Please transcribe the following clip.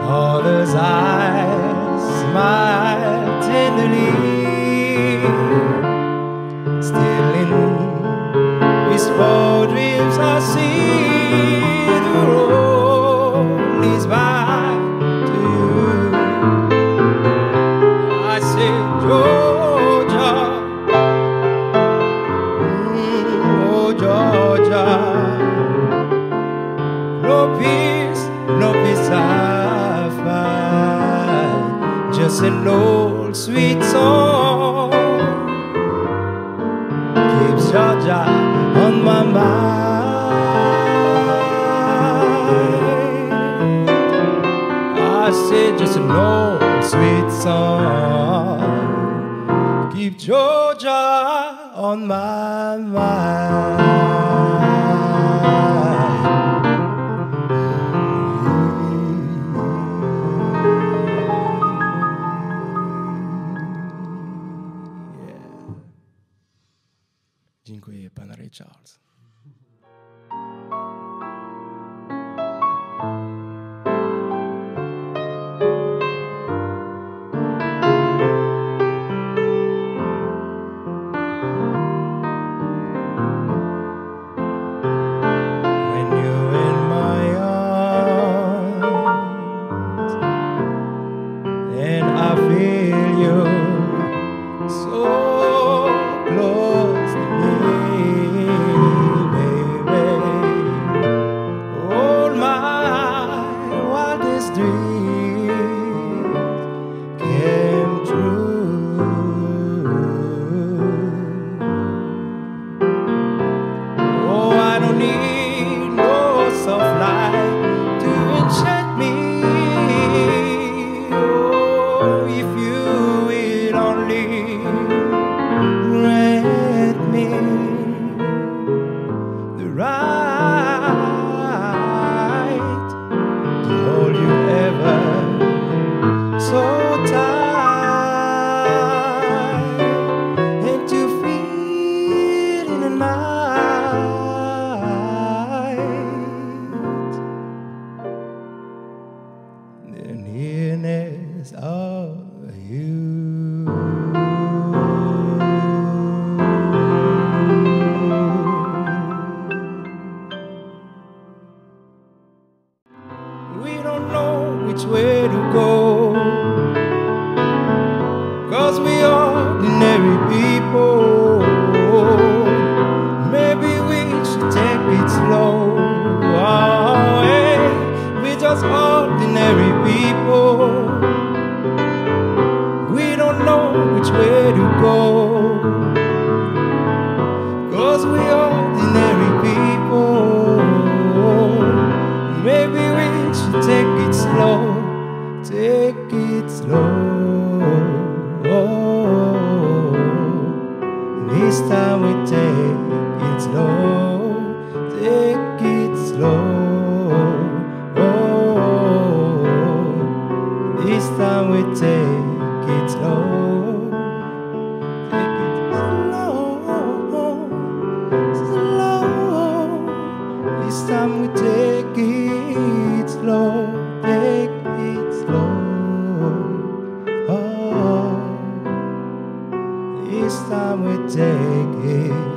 All those eyes smile tenderly, still in wistful dreams I see the road is back to you. I say, Georgia, oh Georgia, no peace I find, just an old sweet song keeps Georgia on my mind. I say just an old sweet song keep Georgia on my mind. Dziękuję, pan Ray Charles. When you're in my arms and I feel you so close to me, baby, all my wildest dreams came true. Oh, I don't need no soft light to enchant me. Oh, if you will only grant me the right to hold you ever so tight and to feel in the night the nearness of you. We don't know which way to go, 'cause we ordinary people. Maybe we should take it slow. Oh, hey, we're just ordinary people. We don't know which way to go, 'cause we ordinary people. Maybe we should take it slow, take it slow. Oh, this time we take it slow, take it slow. Oh, this time we take it slow, take it slow, slow. This time we take it slow, take it slow. Oh, this time we take it